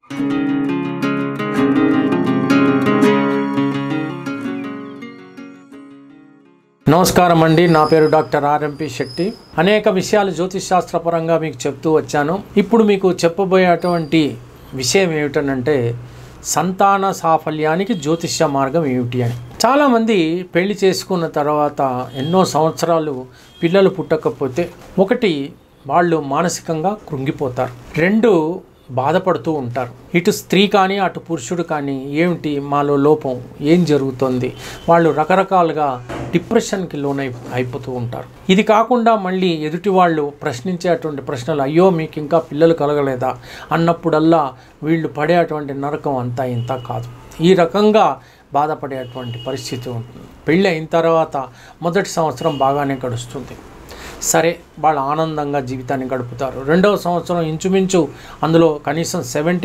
నమస్కారం అండి, నా పేరు డాక్టర్ RMP Shetty. అనేక విషయాలు జ్యోతిష్ శాస్త్రపరంగా మీకు చెప్తూ వచ్చాను. ఇప్పుడు మీకు చెప్పబోయేటువంటి విషయం ఏమిటంటే సంతాన సాఫల్యానికి జ్యోతిష్య మార్గం ఏమిటి అని. చాలామంది పెళ్లి చేసుకున్న తర్వాత ఎన్నో సంవత్సరాలు పిల్లలు పుట్టకపోతే ఒకటి వాళ్ళు మానసికంగా కృంగిపోతారు, రెండు బాధపడుతూ ఉంటారు. ఇటు స్త్రీ కానీ అటు పురుషుడు కానీ ఏమిటి మాలో లోపం, ఏం జరుగుతుంది, వాళ్ళు రకరకాలుగా డిప్రెషన్కి అయిపోతూ ఉంటారు. ఇది కాకుండా మళ్ళీ ఎదుటి వాళ్ళు ప్రశ్నించేటువంటి ప్రశ్నలు, అయ్యో మీకు ఇంకా పిల్లలు కలగలేదా అన్నప్పుడల్లా వీళ్ళు పడేటువంటి నరకం అంతా ఇంత కాదు. ఈ రకంగా బాధపడేటువంటి పరిస్థితి ఉంటుంది. పెళ్ళి అయిన తర్వాత మొదటి సంవత్సరం బాగానే గడుస్తుంది, సరే వాళ్ళు ఆనందంగా జీవితాన్ని గడుపుతారు. రెండవ సంవత్సరం ఇంచుమించు అందులో కనీసం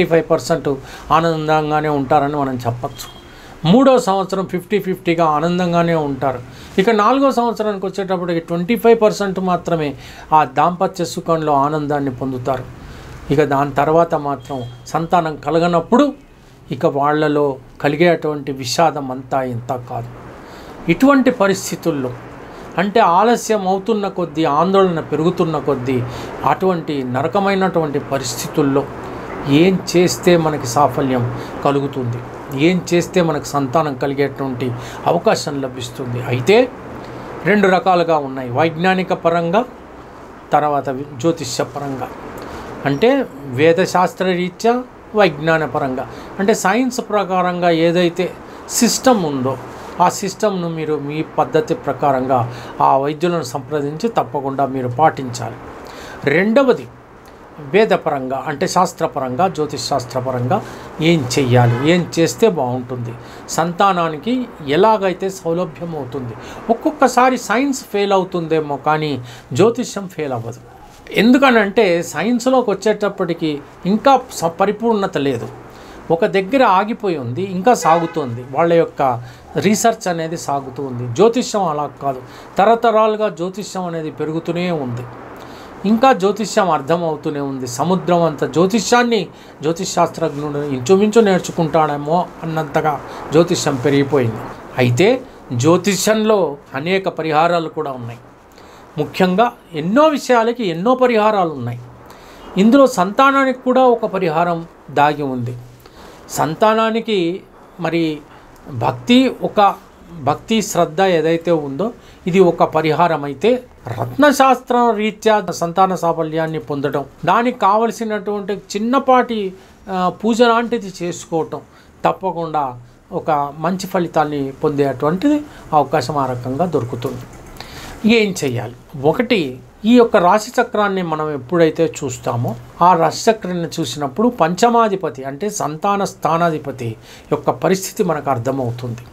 75% ఆనందంగానే ఉంటారని మనం చెప్పచ్చు. మూడవ సంవత్సరం 50-50గా ఆనందంగానే ఉంటారు. ఇక నాలుగో సంవత్సరానికి వచ్చేటప్పటికి 25% మాత్రమే ఆ దాంపత్య సుఖంలో ఆనందాన్ని పొందుతారు. ఇక దాని తర్వాత మాత్రం సంతానం కలగనప్పుడు ఇక వాళ్ళలో కలిగేటువంటి విషాదం అంతా ఇంత కాదు. ఇటువంటి పరిస్థితుల్లో అంటే ఆలస్యం అవుతున్న కొద్దీ, ఆందోళన పెరుగుతున్న కొద్దీ, అటువంటి నరకమైనటువంటి పరిస్థితుల్లో ఏం చేస్తే మనకి సాఫల్యం కలుగుతుంది, ఏం చేస్తే మనకు సంతానం కలిగేటువంటి అవకాశం లభిస్తుంది. అయితే రెండు రకాలుగా ఉన్నాయి, వైజ్ఞానిక పరంగా, తర్వాత జ్యోతిష్య పరంగా. అంటే వేదశాస్త్ర రీత్యా, వైజ్ఞాన పరంగా అంటే సైన్స్ ప్రకారంగా ఏదైతే సిస్టమ్ ఉందో ఆ సిస్టమ్ను మీరు మీ పద్ధతి ప్రకారంగా ఆ వైద్యులను సంప్రదించి తప్పకుండా మీరు పాటించాలి. రెండవది వేదపరంగా అంటే శాస్త్రపరంగా, జ్యోతిష్ శాస్త్రపరంగా ఏం చెయ్యాలి, ఏం చేస్తే బాగుంటుంది, సంతానానికి ఎలాగైతే సౌలభ్యం అవుతుంది. ఒక్కొక్కసారి సైన్స్ ఫెయిల్ అవుతుందేమో కానీ జ్యోతిష్యం ఫెయిల్ అవ్వదు. ఎందుకనంటే సైన్స్లోకి వచ్చేటప్పటికి ఇంకా పరిపూర్ణత లేదు, ఒక దగ్గర ఆగిపోయి ఉంది, ఇంకా సాగుతుంది, వాళ్ళ యొక్క రీసెర్చ్ అనేది సాగుతూ ఉంది. జ్యోతిష్యం అలా కాదు, తరతరాలుగా జ్యోతిష్యం అనేది పెరుగుతూనే ఉంది, ఇంకా జ్యోతిష్యం అర్థమవుతూనే ఉంది. సముద్రం అంత జ్యోతిష్యాన్ని జ్యోతిష్ శాస్త్రజ్ఞుడు ఇంచుమించు నేర్చుకుంటాడేమో అన్నంతగా జ్యోతిష్యం పెరిగిపోయింది. అయితే జ్యోతిష్యంలో అనేక పరిహారాలు కూడా ఉన్నాయి. ముఖ్యంగా ఎన్నో విషయాలకి ఎన్నో పరిహారాలు ఉన్నాయి. ఇందులో సంతానానికి కూడా ఒక పరిహారం దాగి ఉంది. సంతానానికి మరి భక్తి శ్రద్ధ ఏదైతే ఉందో ఇది ఒక పరిహారం. అయితే రత్నశాస్త్ర రీత్యా సంతాన సాఫల్యాన్ని పొందడం, దానికి కావలసినటువంటి చిన్నపాటి పూజ లాంటిది చేసుకోవటం తప్పకుండా ఒక మంచి ఫలితాన్ని పొందేటువంటిది అవకాశం ఆ రకంగా దొరుకుతుంది. ఏం చెయ్యాలి? ఒకటి, ఈ యొక్క రాశిచక్రాన్ని మనం ఎప్పుడైతే చూస్తామో ఆ రాశిచక్రాన్ని చూసినప్పుడు పంచమాధిపతి అంటే సంతాన స్థానాధిపతి యొక్క పరిస్థితి మనకు అర్థమవుతుంది.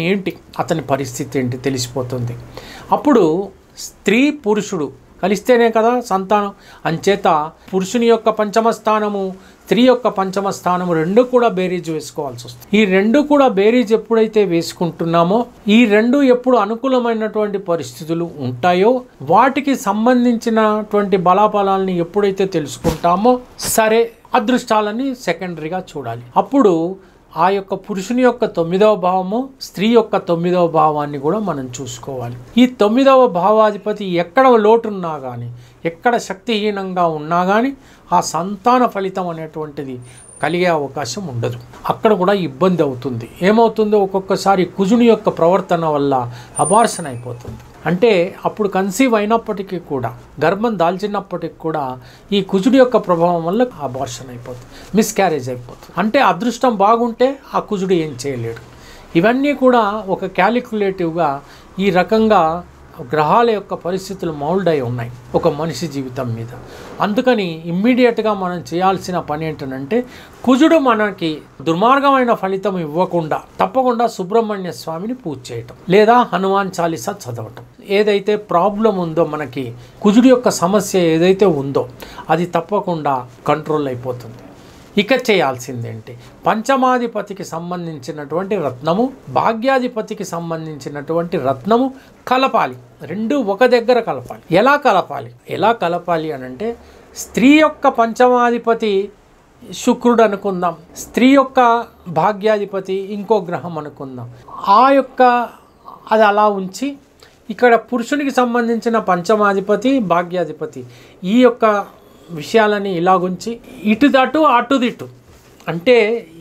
అతని పరిస్థితి ఏంటి తెలిసిపోతుంది. అప్పుడు స్త్రీ పురుషుడు కలిస్తేనే కదా సంతానం. అంచేత పురుషుని యొక్క పంచమ స్థానము, స్త్రీ యొక్క పంచమ స్థానము రెండు కూడా బేరీజ్ వేసుకోవాల్సి వస్తుంది. ఈ రెండు కూడా బేరీజ్ ఎప్పుడైతే వేసుకుంటున్నామో, ఈ రెండు ఎప్పుడు అనుకూలమైనటువంటి పరిస్థితులు ఉంటాయో వాటికి సంబంధించినటువంటి బలాబలాల్ని ఎప్పుడైతే తెలుసుకుంటామో సరే అదృష్టాలని సెకండరీగా చూడాలి. అప్పుడు ఆ యొక్క పురుషుని యొక్క 9వ భావము, స్త్రీ యొక్క 9వ భావాన్ని కూడా మనం చూసుకోవాలి. ఈ 9వ భావాధిపతి ఎక్కడ లోటున్నా కానీ, ఎక్కడ శక్తిహీనంగా ఉన్నా కానీ ఆ సంతాన ఫలితం అనేటువంటిది కలిగే అవకాశం ఉండదు. అక్కడ కూడా ఇబ్బంది అవుతుంది. ఏమవుతుందో ఒక్కొక్కసారి కుజుని యొక్క ప్రవర్తన వల్ల అబార్షన్ అయిపోతుంది. అంటే అప్పుడు కన్సీవ్ అయినప్పటికీ కూడా, గర్భం దాల్చినప్పటికీ కూడా ఈ కుజుడి యొక్క ప్రభావం వల్ల అబార్షన్ అయిపోతుంది, మిస్క్యారేజ్ అయిపోతుంది. అంటే అదృష్టం బాగుంటే ఆ కుజుడు ఏం చేయలేడు. ఇవన్నీ కూడా ఒక క్యాలిక్యులేటివ్గా ఈ రకంగా గ్రహాల యొక్క పరిస్థితులు మౌల్డ్ అయి ఉన్నాయి ఒక మనిషి జీవితం మీద. అందుకని ఇమ్మీడియట్గా మనం చేయాల్సిన పని ఏంటంటే కుజుడు మనకి దుర్మార్గమైన ఫలితం ఇవ్వకుండా తప్పకుండా సుబ్రహ్మణ్య స్వామిని పూజ చేయటం లేదా హనుమాన్ చాలీసా చదవటం. ఏదైతే ప్రాబ్లం ఉందో మనకి కుజుడు యొక్క సమస్య ఏదైతే ఉందో అది తప్పకుండా కంట్రోల్ అయిపోతుంది. ఇక చేయాల్సిందేంటి? పంచమాధిపతికి సంబంధించినటువంటి రత్నము, భాగ్యాధిపతికి సంబంధించినటువంటి రత్నము కలపాలి. రెండు ఒక దగ్గర కలపాలి. ఎలా కలపాలి అని అంటే స్త్రీ యొక్క పంచమాధిపతి శుక్రుడు అనుకుందాం, స్త్రీ యొక్క భాగ్యాధిపతి ఇంకో గ్రహం అనుకుందాం. ఆ యొక్క అది అలా ఉంచి ఇక్కడ పురుషునికి సంబంధించిన పంచమాధిపతి భాగ్యాధిపతి ఈ యొక్క విషయాలని ఇలాగుంచి ఇటుదటు అటుదిటు అంటే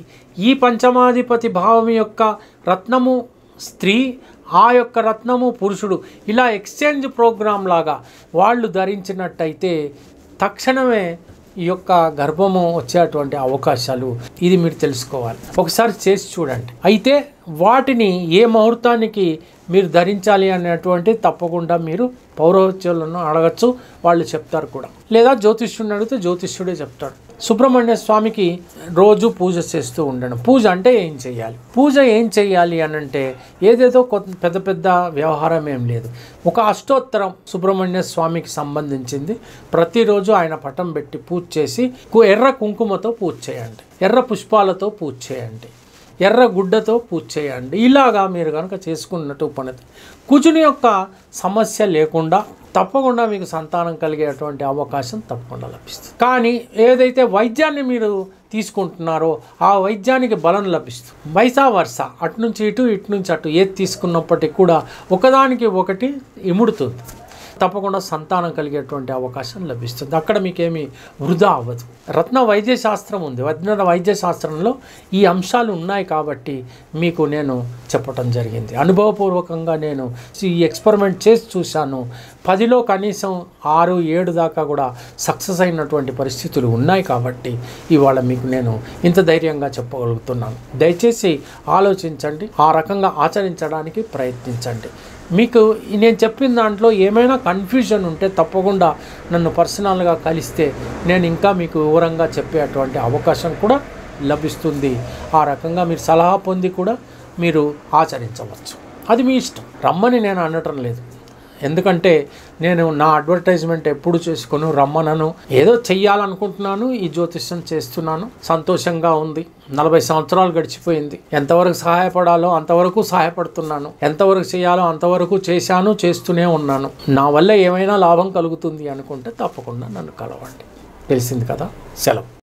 ఈ పంచమాధిపతి భావం యొక్క రత్నము స్త్రీ, ఆ యొక్క రత్నము పురుషుడు, ఇలా ఎక్స్చేంజ్ ప్రోగ్రామ్ లాగా వాళ్ళు ధరించినట్టయితే తక్షణమే ఈ యొక్క గర్భము వచ్చేటువంటి అవకాశాలు ఇది మీరు తెలుసుకోవాలి. ఒకసారి చేసి చూడండి. అయితే వాటిని ఏ ముహూర్తానికి మీరు ధరించాలి అనేటువంటి తప్పకుండా మీరు పౌరోహిత్యులను అడగచ్చు, వాళ్ళు చెప్తారు కూడా. లేదా జ్యోతిష్యుడిని అడిగితే జ్యోతిష్యుడే చెప్తాడు. సుబ్రహ్మణ్య స్వామికి రోజు పూజ చేస్తూ ఉండడం. పూజ అంటే ఏం చేయాలి? పూజ ఏం చేయాలి అని అంటే ఏదేదో పెద్ద పెద్ద వ్యవహారం ఏం లేదు. ఒక అష్టోత్తరం సుబ్రహ్మణ్య స్వామికి సంబంధించింది ప్రతిరోజు ఆయన పటం పెట్టి పూజ చేసి ఎర్ర కుంకుమతో పూజ చేయండి, ఎర్ర పుష్పాలతో పూజ చేయండి, ఎర్ర గుడ్డతో పూజ చేయండి. ఇలాగా మీరు కనుక చేసుకున్నట్టు పని కుజుని యొక్క సమస్య లేకుండా తప్పకుండా మీకు సంతానం కలిగేటువంటి అవకాశం తప్పకుండా లభిస్తుంది. కానీ ఏదైతే వైద్యాన్ని మీరు తీసుకుంటున్నారో ఆ వైద్యానికి బలం లభిస్తుంది. వైసా వర్స అటు నుంచి ఇటు, ఇటు నుంచి అటు ఏది తీసుకున్నప్పటికీ కూడా ఒకదానికి ఒకటి ఇముడుతుంది. తప్పకుండా సంతానం కలిగేటువంటి అవకాశం లభిస్తుంది. అక్కడ మీకేమీ వృధా అవ్వదు. రత్న వైద్య శాస్త్రం ఉంది. రత్న వైద్య శాస్త్రంలో ఈ అంశాలు ఉన్నాయి కాబట్టి మీకు నేను చెప్పటం జరిగింది. అనుభవపూర్వకంగా నేను ఈ ఎక్స్పెరిమెంట్ చేసి చూశాను. 10లో కనీసం 6-7 దాకా కూడా సక్సెస్ అయినటువంటి పరిస్థితులు ఉన్నాయి కాబట్టి ఇవాళ మీకు నేను ఇంత ధైర్యంగా చెప్పగలుగుతున్నాను. దయచేసి ఆలోచించండి, ఆ రకంగా ఆచరించడానికి ప్రయత్నించండి. మీకు నేను చెప్పిన దాంట్లో ఏమైనా కన్ఫ్యూజన్ ఉంటే తప్పకుండా నన్ను పర్సనల్గా కలిస్తే నేను ఇంకా మీకు వివరంగా చెప్పేటువంటి అవకాశం కూడా లభిస్తుంది. ఆ రకంగా మీరు సలహా పొంది కూడా మీరు ఆచరించవచ్చు. అది మీ ఇష్టం. రమ్మని నేను అనటం లేదు. ఎందుకంటే నేను నా అడ్వర్టైజ్మెంట్ ఎప్పుడు చేసుకొని రమ్మనను. ఏదో చెయ్యాలనుకుంటున్నాను, ఈ జ్యోతిష్యం చేస్తున్నాను, సంతోషంగా ఉంది. 40 సంవత్సరాలు గడిచిపోయింది. ఎంతవరకు సహాయపడాలో అంతవరకు సహాయపడుతున్నాను, ఎంతవరకు చేయాలో అంతవరకు చేశాను, చేస్తూనే ఉన్నాను. నా వల్ల ఏమైనా లాభం కలుగుతుంది అనుకుంటే తప్పకుండా నన్ను కలవండి. తెలిసింది కదా. సెలవు.